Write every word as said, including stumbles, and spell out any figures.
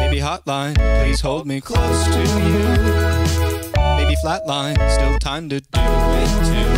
Baby hotline, please hold me close to you. Baby flatline, still time to do it too.